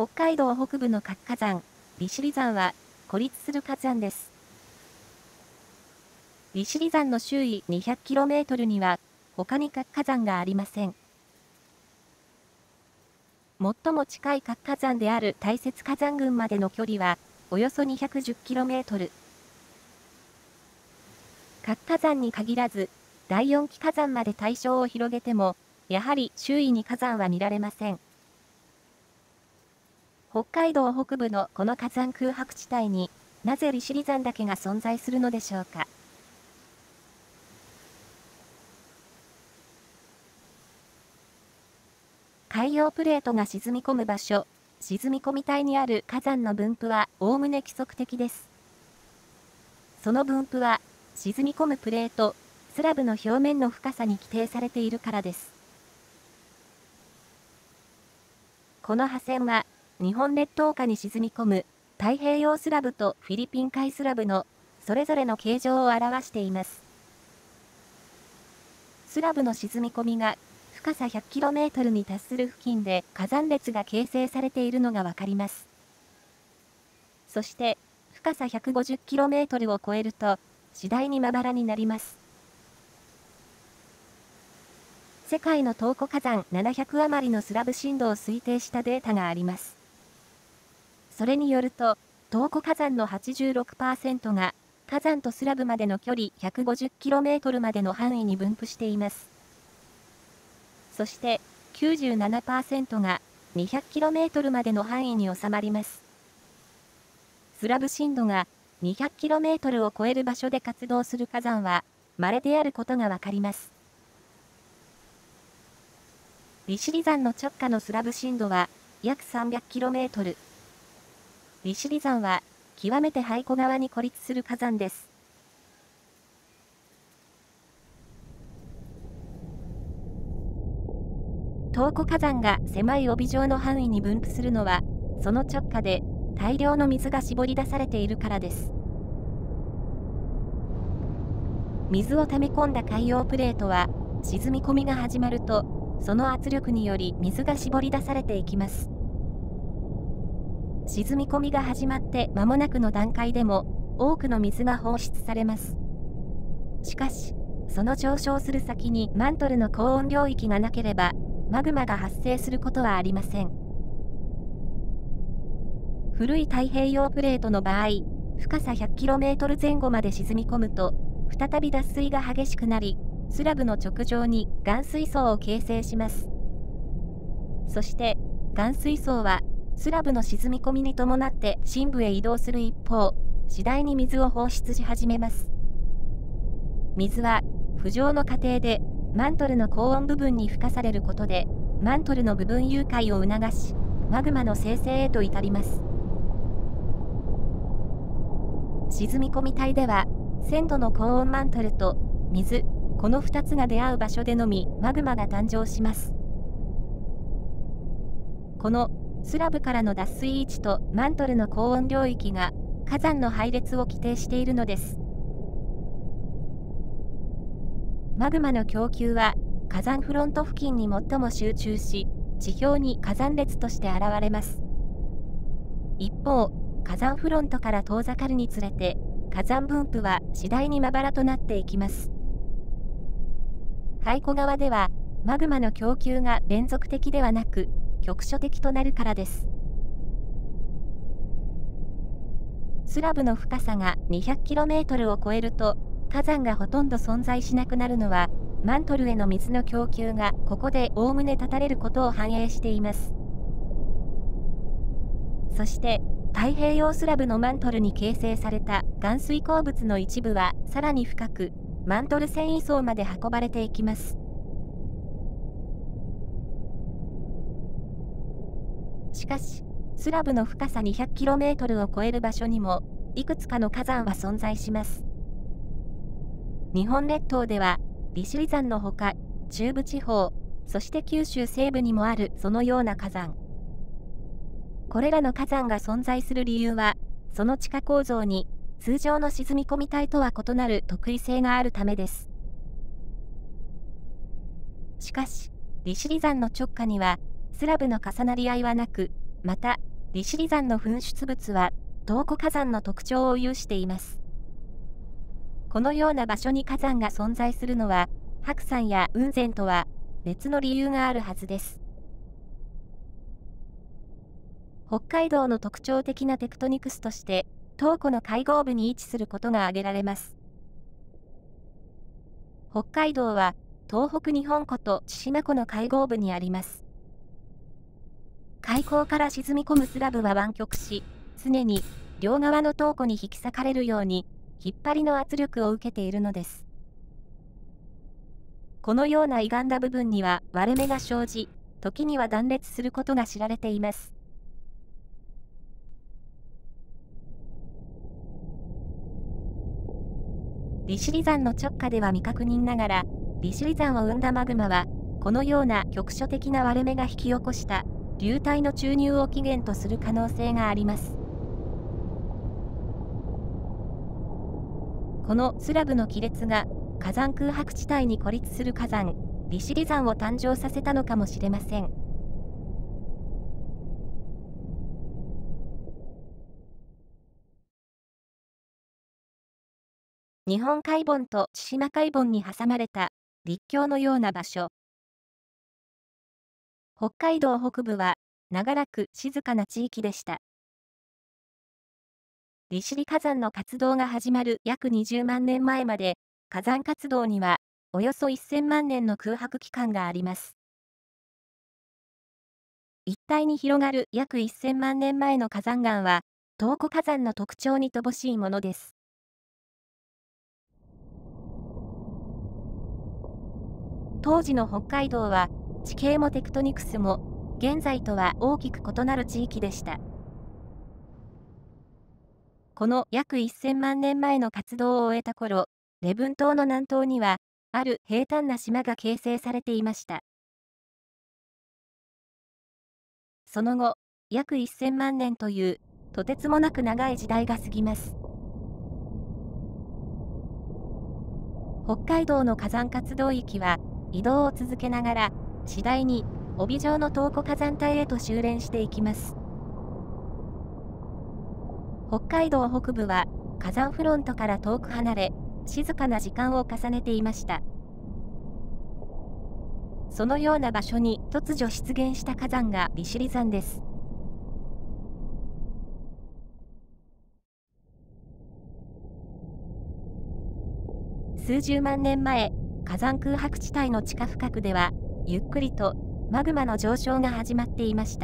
北海道北部の活火山、利尻山は孤立する火山です。利尻山の周囲 200km には他に活火山がありません。最も近い活火山である大雪火山群までの距離はおよそ 210km。活火山に限らず、第4紀火山まで対象を広げても、やはり周囲に火山は見られません。北海道北部のこの火山空白地帯になぜ利尻山だけが存在するのでしょうか。海洋プレートが沈み込む場所、沈み込み帯にある火山の分布はおおむね規則的です。その分布は沈み込むプレート、スラブの表面の深さに規定されているからです。この破線は日本列島下に沈み込む太平洋スラブとフィリピン海スラブのそれぞれの形状を表しています。スラブの沈み込みが深さ 100km に達する付近で火山列が形成されているのがわかります。そして深さ 150km を超えると次第にまばらになります。世界の東湖火山700余りのスラブ深度を推定したデータがあります。それによると、東湖火山の 86% が火山とスラブまでの距離 150km までの範囲に分布しています。そして 97% が 200km までの範囲に収まります。スラブ深度が 200km を超える場所で活動する火山は稀であることがわかります。利尻山の直下のスラブ深度は約 300km。利尻山は極めて廃湖側に孤立する火山です。東湖火山が狭い帯状の範囲に分布するのは、その直下で大量の水が絞り出されているからです。水を溜め込んだ海洋プレートは、沈み込みが始まると、その圧力により水が絞り出されていきます。沈み込みが始まって間もなくの段階でも、多くの水が放出されます。しかし、その上昇する先にマントルの高温領域がなければ、マグマが発生することはありません。古い太平洋プレートの場合、深さ 100km 前後まで沈み込むと、再び脱水が激しくなり、スラブの直上に岩水層を形成します。そして、岩水層は、スラブの沈み込みに伴って深部へ移動する一方、次第に水を放出し始めます。水は、浮上の過程で、マントルの高温部分に付加されることで、マントルの部分融解を促し、マグマの生成へと至ります。沈み込み帯では、1000度の高温マントルと水、この2つが出会う場所でのみマグマが誕生します。このスラブからの脱水位置とマントルの高温領域が火山の配列を規定しているのです。マグマの供給は火山フロント付近に最も集中し、地表に火山列として現れます。一方、火山フロントから遠ざかるにつれて、火山分布は次第にまばらとなっていきます。廃湖側では、マグマの供給が連続的ではなく、局所的となるからです。スラブの深さが 200km を超えると、火山がほとんど存在しなくなるのは、マントルへの水の供給がここでおおむね断たれることを反映しています。そして、太平洋スラブのマントルに形成された岩水鉱物の一部はさらに深く、マントル繊維層まで運ばれていきます。しかし、スラブの深さ 200km を超える場所にも、いくつかの火山は存在します。日本列島では、利尻山のほか、中部地方、そして九州西部にもあるそのような火山。これらの火山が存在する理由は、その地下構造に、通常の沈み込み帯とは異なる特異性があるためです。しかし、利尻山の直下には、スラブの重なり合いはなく、また、 利尻山の噴出物は、島古火山の特徴を有しています。このような場所に火山が存在するのは、白山や雲仙とは別の理由があるはずです。北海道の特徴的なテクトニクスとして、島古の海溝部に位置することが挙げられます。北海道は、東北日本湖と千島湖の海溝部にあります。海溝から沈み込むスラブは湾曲し、常に両側の島古に引き裂かれるように、引っ張りの圧力を受けているのです。このような歪んだ部分には割れ目が生じ、時には断裂することが知られています。利尻山の直下では未確認ながら、利尻山を生んだマグマは、このような局所的な割れ目が引き起こした流体の注入を起源とする可能性があります。このスラブの亀裂が火山空白地帯に孤立する火山、利尻山を誕生させたのかもしれません。日本海盆と千島海盆に挟まれた陸橋のような場所。北海道北部は長らく静かな地域でした。利尻火山の活動が始まる約20万年前まで、火山活動にはおよそ1000万年の空白期間があります。一帯に広がる約1000万年前の火山岩は、島古火山の特徴に乏しいものです。当時の北海道は、地形もテクトニクスも、現在とは大きく異なる地域でした。この約1000万年前の活動を終えた頃、礼文島の南東には、ある平坦な島が形成されていました。その後、約1000万年という、とてつもなく長い時代が過ぎます。北海道の火山活動域は、移動を続けながら、次第に帯状の島古火山帯へと収斂していきます。北海道北部は火山フロントから遠く離れ、静かな時間を重ねていました。そのような場所に突如出現した火山が利尻山です。数十万年前、火山空白地帯の地下深くでは、ゆっくりとマグマの上昇が始まっていました。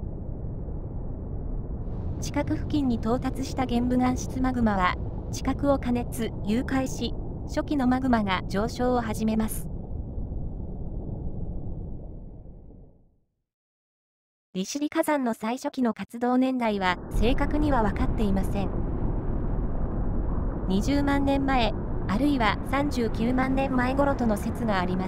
地殻付近に到達した玄武岩質マグマは、地殻を加熱・融解し、初期のマグマが上昇を始めます。利尻火山の最初期の活動年代は正確には分かっていません。20万年前、あるいは39万年前頃との説があります。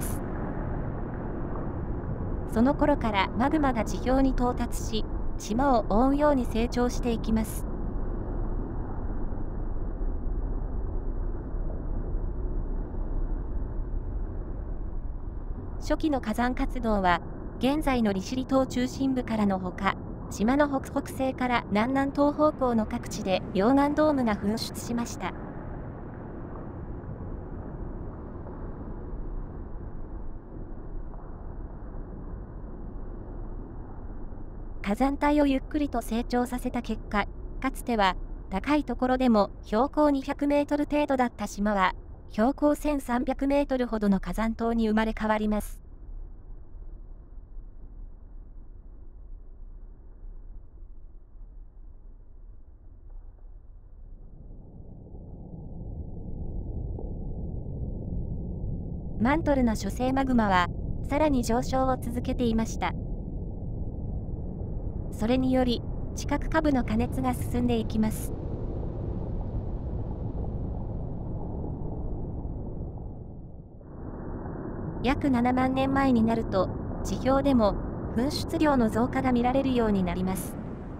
その頃からマグマが地表に到達し、島を覆うように成長していきます。初期の火山活動は、現在の利尻島中心部からのほか、島の北北西から南南東方向の各地で溶岩ドームが噴出しました。火山帯をゆっくりと成長させた結果、かつては高いところでも標高200メートル程度だった島は、標高1300メートルほどの火山島に生まれ変わります。マントルの諸生マグマは、さらに上昇を続けていました。それにより、地殻下部の加熱が進んでいきます。約7万年前になると、地表でも噴出量の増加が見られるようになります。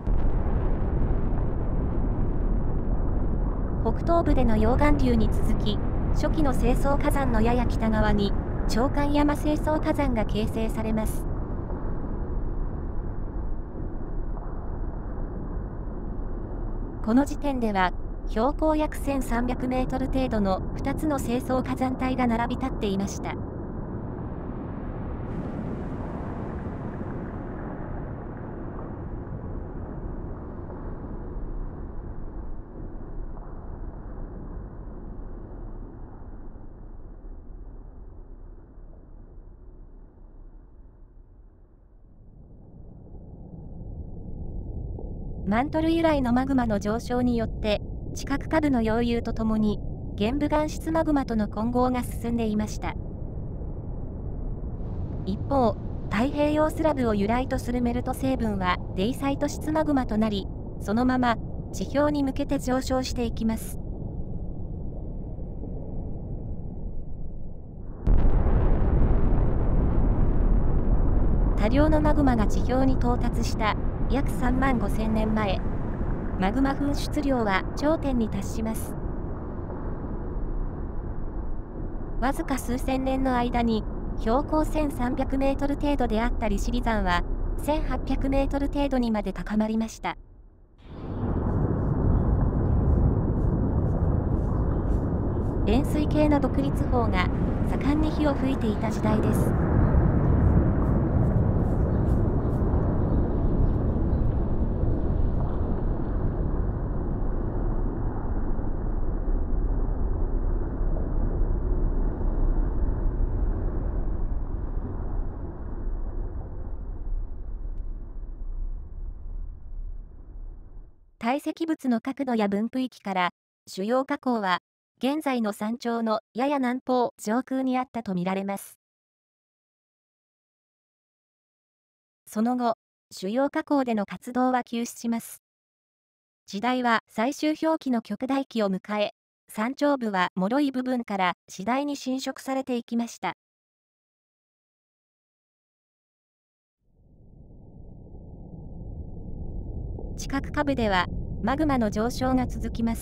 北東部での溶岩流に続き、初期の成層火山のやや北側に、長官山成層火山が形成されます。 この時点では、標高約1300メートル程度の2つの清掃火山帯が並び立っていました。マントル由来のマグマの上昇によって、地殻下部の溶融とともに、玄武岩質マグマとの混合が進んでいました。一方、太平洋スラブを由来とするメルト成分はデイサイト質マグマとなり、そのまま地表に向けて上昇していきます。多量のマグマが地表に到達した約3万5000年前、マグマ噴出量は頂点に達します。わずか数千年の間に標高1300メートル程度であった利尻山は1800メートル程度にまで高まりました。円錐形の独立峰が盛んに火を吹いていた時代です。堆積物の角度や分布域から、主要火口は、現在の山頂のやや南方上空にあったとみられます。その後、主要火口での活動は休止します。時代は最終氷期の極大期を迎え、山頂部は脆い部分から次第に侵食されていきました。地殻下部では、マグマの上昇が続きます。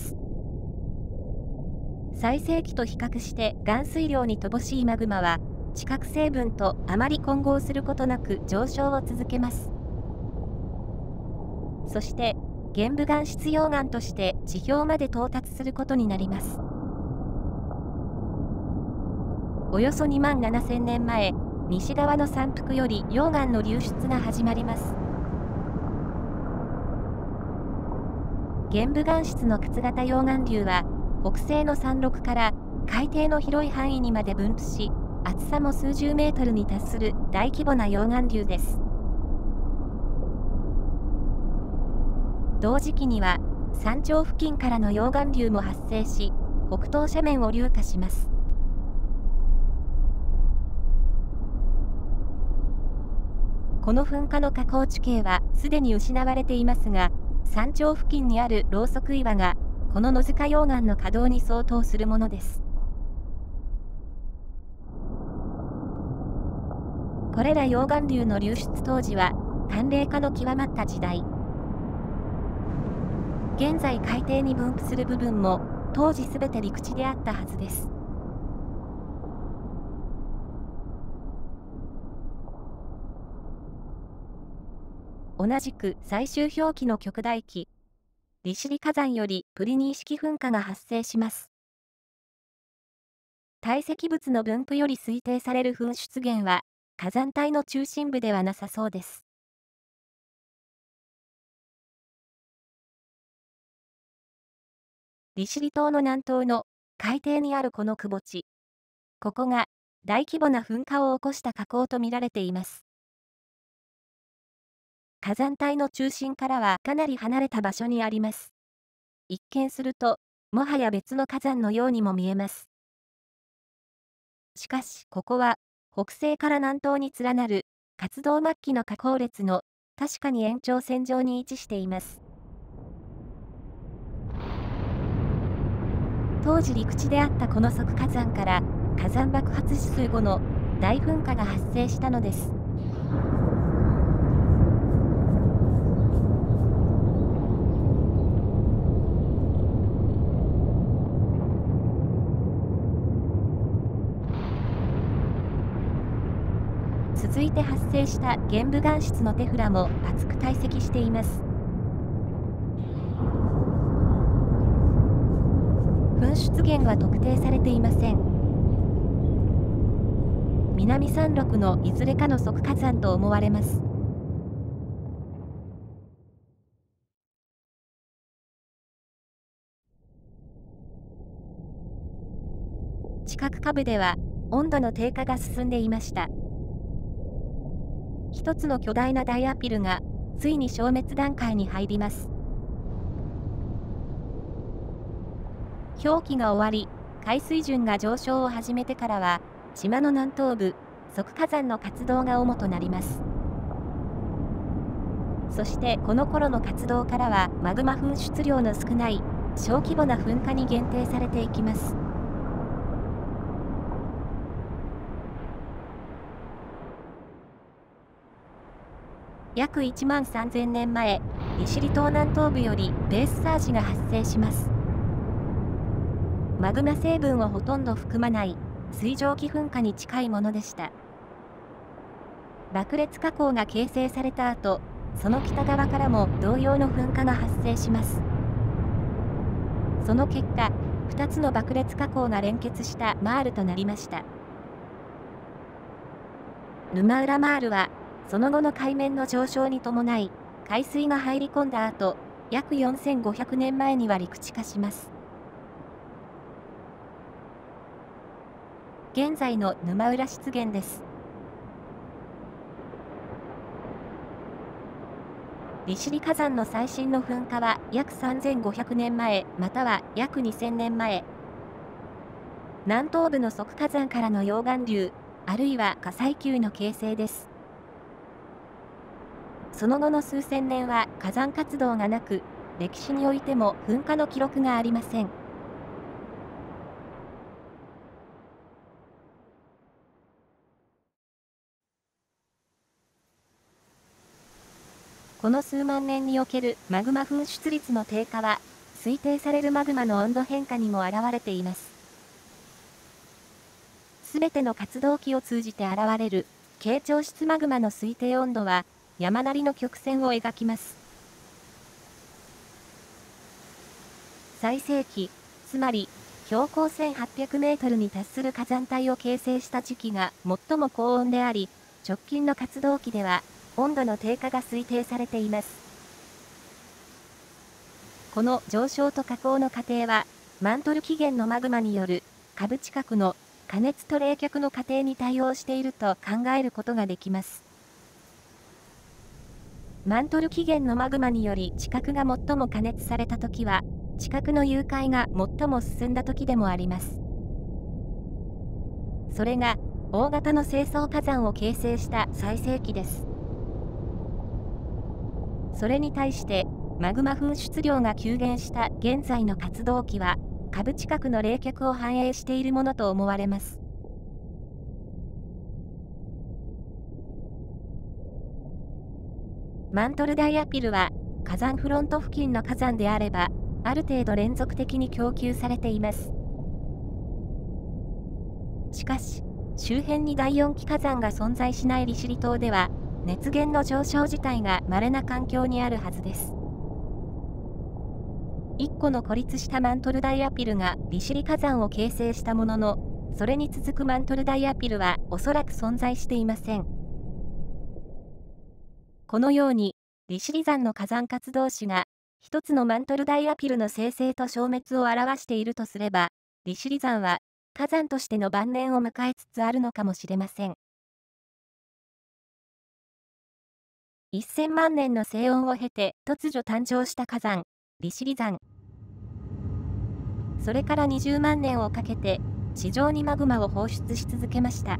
最盛期と比較して含水量に乏しいマグマは、地殻成分とあまり混合することなく上昇を続けます。そして、玄武岩質溶岩として地表まで到達することになります。およそ2万7000年前、西側の山腹より溶岩の流出が始まります。玄武岩質の靴型溶岩流は、北西の山麓から海底の広い範囲にまで分布し、厚さも数十メートルに達する大規模な溶岩流です。同時期には、山頂付近からの溶岩流も発生し、北東斜面を流下します。この噴火の火口地形はすでに失われていますが、山頂付近にあるロウソク岩が、この野塚溶岩の稼働に相当するものです。これら溶岩流の流出当時は、寒冷化の極まった時代。現在海底に分布する部分も、当時すべて陸地であったはずです。同じく最終氷期の極大期、利尻火山よりプリニー式噴火が発生します。堆積物の分布より推定される噴出源は、火山帯の中心部ではなさそうです。利尻島の南東の海底にあるこの窪地。ここが大規模な噴火を起こした火口とみられています。火山帯の中心からはかなり離れた場所にあります。一見すると、もはや別の火山のようにも見えます。しかし、ここは、北西から南東に連なる、活動末期の火口列の、確かに延長線上に位置しています。当時陸地であったこの側火山から、火山爆発指数5の大噴火が発生したのです。続いて発生した玄武岩質のテフラも厚く堆積しています。 噴出源は特定されていません。南山麓のいずれかの側火山と思われます。地殻下部では温度の低下が進んでいました。一つの巨大な大アピルがついに消滅段階に入ります。氷期が終わり、海水準が上昇を始めてからは、島の南東部、側火山の活動が主となります。そしてこの頃の活動からはマグマ噴出量の少ない小規模な噴火に限定されていきます。約1万3000年前、利尻島南東部よりベースサージが発生します。マグマ成分をほとんど含まない水蒸気噴火に近いものでした。爆裂火口が形成された後、その北側からも同様の噴火が発生します。その結果、2つの爆裂火口が連結したマールとなりました。沼浦マールは、その後の海面の上昇に伴い、海水が入り込んだ後、約4500年前には陸地化します。現在の沼浦湿原です。利尻火山の最新の噴火は約3500年前、または約2000年前。南東部の側火山からの溶岩流、あるいは火砕球の形成です。その後の数千年は火山活動がなく、歴史においても噴火の記録がありません。この数万年におけるマグマ噴出率の低下は、推定されるマグマの温度変化にも表れています。すべての活動期を通じて現れる傾聴質マグマの推定温度は、山なりの曲線を描きます。最盛期、つまり標高1800メートルに達する火山帯を形成した時期が最も高温であり、直近の活動期では温度の低下が推定されています。この上昇と下降の過程は、マントル起源のマグマによる下部近くの加熱と冷却の過程に対応していると考えることができます。マントル起源のマグマにより地殻が最も加熱されたときは、地殻の融解が最も進んだときでもあります。それが、大型の成層火山を形成した最盛期です。それに対して、マグマ噴出量が急減した現在の活動期は、下部近くの冷却を反映しているものと思われます。マントルダイアピルは火山フロント付近の火山であれば、ある程度連続的に供給されています。しかし、周辺に第4期火山が存在しない利尻島では、熱源の上昇自体が稀な環境にあるはずです。1個の孤立したマントルダイアピルが利尻火山を形成したものの、それに続くマントルダイアピルはおそらく存在していません。このように、利尻山の火山活動史が、一つのマントルダイアピルの生成と消滅を表しているとすれば、利尻山は火山としての晩年を迎えつつあるのかもしれません。1000万年の静穏を経て突如誕生した火山、利尻山。それから20万年をかけて、地上にマグマを放出し続けました。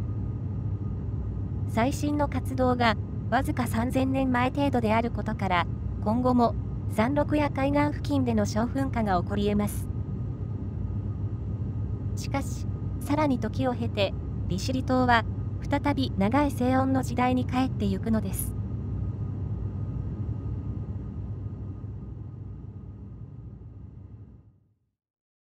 最新の活動が、わずか3000年前程度であることから、今後も山麓や海岸付近での小噴火が起こり得ます。しかし、さらに時を経て、利尻島は再び長い静穏の時代に帰ってゆくのです。